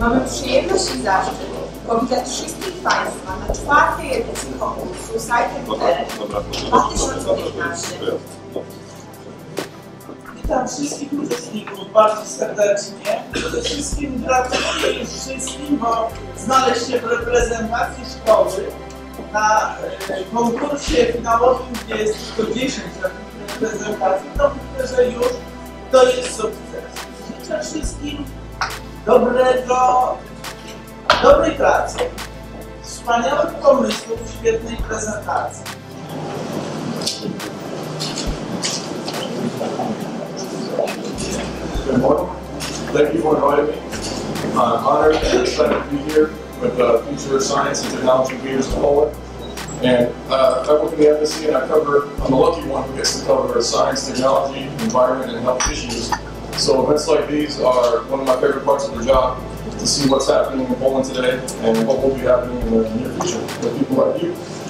Mamy przyjemność i zaszczyt powitać wszystkich Państwa na 4. edycji konkursu Site 2015. Witam wszystkich uczestników bardzo serdecznie. Przede wszystkim gratuluję już wszystkim, bo znaleźć się w reprezentacji szkoły na konkursie finałowym, gdzie jest tylko 10 reprezentacji, to myślę, że już to jest sukces. Życzę wszystkim dobrej pracy, wspaniałych pomysłów, świetnej prezentacji. Good morning. Thank you for inviting me. I'm honored and excited to be here with future science and technology leaders in Poland. And I work in the embassy and I'm the lucky one who gets to cover science, technology, environment, and health issues. So events like these are one of my favorite parts of the job, to see what's happening in Poland today and what will be happening in the near future with people like you.